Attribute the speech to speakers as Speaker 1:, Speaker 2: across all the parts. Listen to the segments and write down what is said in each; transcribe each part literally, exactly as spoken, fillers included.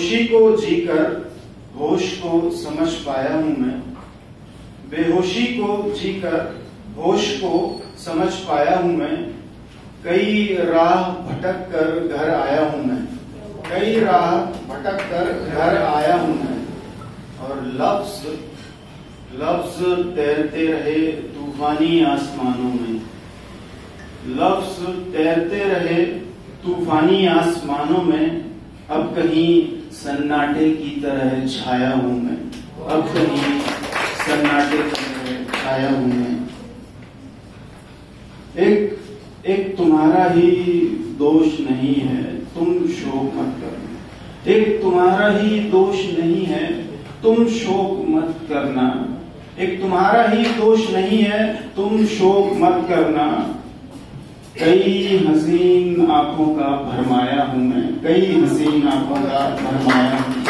Speaker 1: बेहोशी को जीकर होश को समझ पाया हूं मैं, बेहोशी को जीकर होश को समझ पाया हूं मैं, कई राह भटक कर घर आया हूं मैं, कई राह भटक कर घर आया हूं मैं। और लफ्ज लफ्ज तैरते रहे तूफानी आसमानों में, लफ्ज तैरते रहे तूफानी आसमानों में, अब कहीं सन्नाटे की तरह छाया हूं मैं, अब कहीं सन्नाटे की तरह छाया हूं मैं। एक एक तुम्हारा ही दोष नहीं है, तुम शोक मत करना, एक तुम्हारा ही दोष नहीं है, तुम शोक मत करना, एक तुम्हारा ही दोष नहीं है, तुम शोक मत करना। कई हसीन आंखों का भरमाया हूं मैं, कई हसीन आंखों का भरमाया हूं।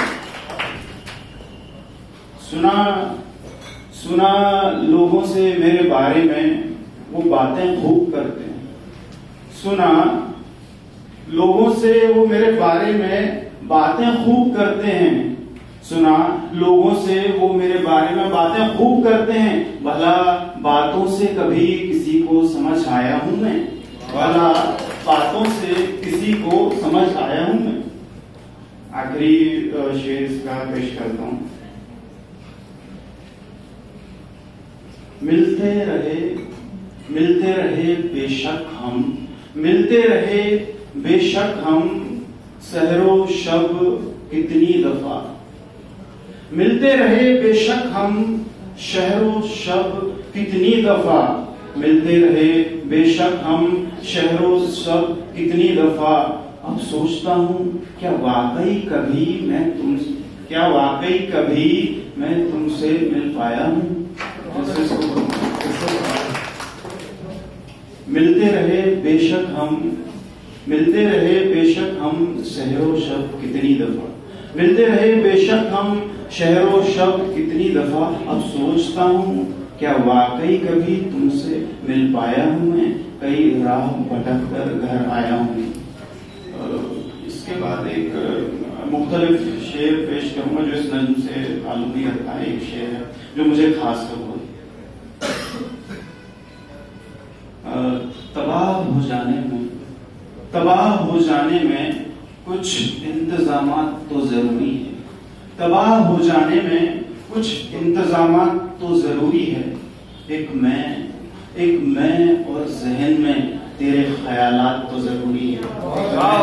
Speaker 1: सुना सुना लोगों से मेरे बारे में वो बातें खूब करते हैं, सुना लोगों से वो मेरे बारे में बातें खूब करते हैं, सुना लोगों से वो मेरे बारे में बातें खूब करते हैं। भला बातों से कभी किसी को समझ आया हूं मैं, भला बातों से किसी को समझ आया हूं मैं। आखिरी शेर इसका पेश करता हूं। मिलते रहे मिलते रहे बेशक हम, मिलते रहे बेशक हम, सहरो शब कितनी दफा, मिलते रहे बेशक हम, शहरो शब कितनी दफा, मिलते रहे बेशक हम, शहरो शब कितनी दफा। अब सोचता हूँ क्या वाकई कभी मैं तुम क्या वाकई कभी मैं तुमसे मिल पाया हूँ। मिलते रहे बेशक हम, मिलते रहे बेशक हम, शहरो शब कितनी दफा, मिलते रहे बेशक हम, शहरो शब्द कितनी दफा। अब सोचता हूँ क्या वाकई कभी तुमसे मिल पाया हूं मैं, कई राह भटक कर घर आया हूं। इसके बाद एक मुख्तलिफ शेर पेश करूंगा जो इस नज्म से ताल्लुक नहीं रखता है। एक शेर है जो मुझे खास कर तबाह हो जाने में, तबाह हो जाने में कुछ इंतजामात तो जरूरी है, तबाह हो जाने में कुछ इंतजामात तो जरूरी है। एक मैं एक मैं और जहन में तेरे ख्यालात तो जरूरी है।